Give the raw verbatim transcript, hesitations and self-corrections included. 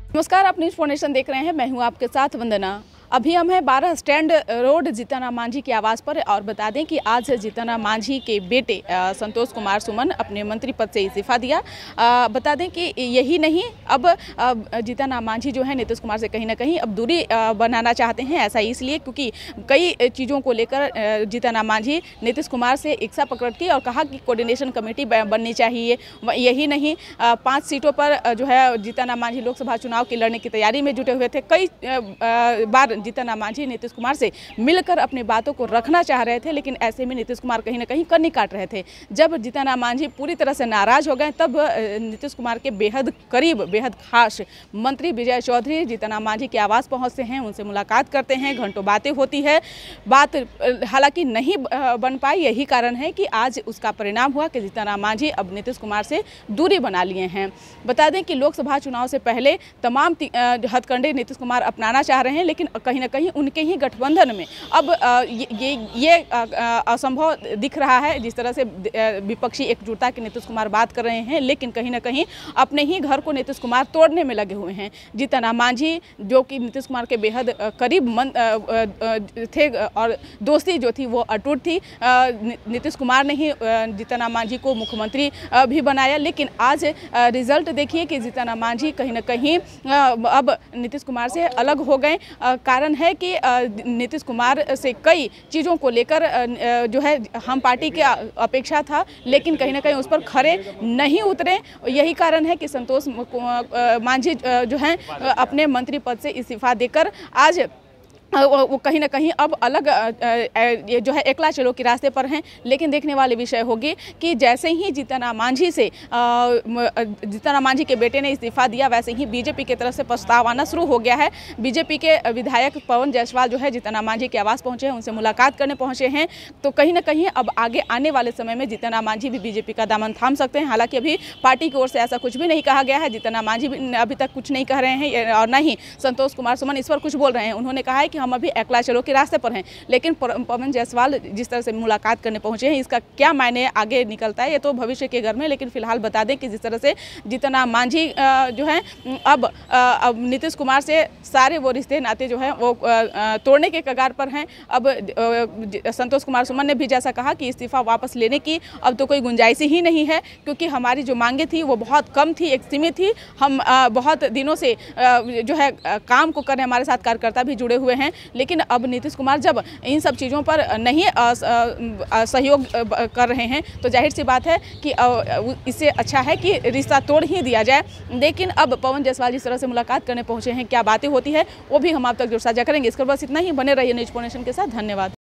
नमस्कार, आप news foundation देख रहे हैं। मैं हूं आपके साथ वंदना। अभी हम हैं बारह स्टैंड रोड जीतन राम मांझी के आवास पर और बता दें कि आज जीतन राम मांझी के बेटे संतोष कुमार सुमन अपने मंत्री पद से इस्तीफा दिया। आ, बता दें कि यही नहीं, अब जीतन राम मांझी जो है नीतीश कुमार से कहीं ना कहीं अब दूरी बनाना चाहते हैं। ऐसा इसलिए क्योंकि कई चीज़ों को लेकर जीतन राम मांझी नीतीश कुमार से इच्छा पकड़ की और कहा कि कोऑर्डिनेशन कमेटी बननी चाहिए। यही नहीं, पाँच सीटों पर जो है जीतन राम मांझी लोकसभा चुनाव की लड़ने की तैयारी में जुटे हुए थे। कई बार जीतन राम मांझी नीतीश कुमार से मिलकर अपनी बातों को रखना चाह रहे थे, लेकिन ऐसे में नीतीश कुमार कहीं ना कहीं कन्नी काट रहे थे। जब जीतन राम मांझी पूरी तरह से नाराज हो गए, तब नीतीश कुमार के बेहद करीब, बेहद खास मंत्री विजय चौधरी जीतन राम मांझी के आवास पहुंचते हैं, उनसे मुलाकात करते हैं, घंटों बातें होती है। बात हालांकि नहीं बन पाई, यही कारण है कि आज उसका परिणाम हुआ कि जीतन राम मांझी अब नीतीश कुमार से दूरी बना लिए हैं। बता दें कि लोकसभा चुनाव से पहले तमाम हथकंडे नीतीश कुमार अपनाना चाह रहे हैं, लेकिन कहीं ना कहीं उनके ही गठबंधन में अब ये ये असंभव दिख रहा है। जिस तरह से विपक्षी एकजुटता की नीतीश कुमार बात कर रहे हैं, लेकिन कहीं ना कहीं अपने ही घर को नीतीश कुमार तोड़ने में लगे हुए हैं। जीतन राम मांझी जो कि नीतीश कुमार के बेहद करीब मन थे और दोस्ती जो थी वो अटूट थी। नीतीश कुमार ने ही जीतन राम मांझी को मुख्यमंत्री भी बनाया, लेकिन आज रिजल्ट देखिए कि जीतन राम मांझी कहीं ना कहीं अब नीतीश कुमार से अलग हो गए। कारण है कि नीतीश कुमार से कई चीज़ों को लेकर जो है हम पार्टी की अपेक्षा था, लेकिन कहीं ना कहीं उस पर खरे नहीं उतरे। यही कारण है कि संतोष मांझी जो हैं अपने मंत्री पद से इस्तीफा देकर आज वो कहीं ना कहीं अब अलग ये जो है एकला चलो के रास्ते पर हैं। लेकिन देखने वाली विषय होगी कि जैसे ही जीतन राम मांझी से जीतन राम मांझी के बेटे ने इस्तीफा दिया, वैसे ही बीजेपी की तरफ से प्रस्ताव आना शुरू हो गया है। बीजेपी के विधायक पवन जायसवाल जो है जीतन राम मांझी के आवास पहुंचे हैं, उनसे मुलाकात करने पहुंचे हैं। तो कहीं ना कहीं अब आगे आने वाले समय में जीतन राम मांझी भी बीजेपी का दामन थाम सकते हैं। हालांकि अभी पार्टी की ओर से ऐसा कुछ भी नहीं कहा गया है। जीतन राम मांझी अभी तक कुछ नहीं कह रहे हैं और न ही संतोष कुमार सुमन इस पर कुछ बोल रहे हैं। उन्होंने कहा है कि हम अभी एकला चलो के रास्ते पर हैं, लेकिन पवन जायसवाल जिस तरह से मुलाकात करने पहुंचे हैं, इसका क्या मायने आगे निकलता है ये तो भविष्य के घर में। लेकिन फिलहाल बता दें कि जिस तरह से जीतन राम मांझी जो है अब अब नीतीश कुमार से सारे वो रिश्ते नाते जो है वो तोड़ने के कगार पर हैं। अब संतोष कुमार सुमन ने भी जैसा कहा कि इस्तीफा वापस लेने की अब तो कोई गुंजाइश ही नहीं है, क्योंकि हमारी जो मांगे थी वो बहुत कम थी, एक सीमित थी। हम बहुत दिनों से जो है काम को करने हमारे साथ कार्यकर्ता भी जुड़े हुए हैं, लेकिन अब नीतीश कुमार जब इन सब चीज़ों पर नहीं सहयोग कर रहे हैं तो जाहिर सी बात है कि इससे अच्छा है कि रिश्ता तोड़ ही दिया जाए। लेकिन अब पवन जायसवाल जिस तरह से मुलाकात करने पहुंचे हैं, क्या बातें होती है वो भी हम आप तक जरूर साझा करेंगे। इसके बस इतना ही, बने रहिए न्यूज़ फाउंडेशन के साथ। धन्यवाद।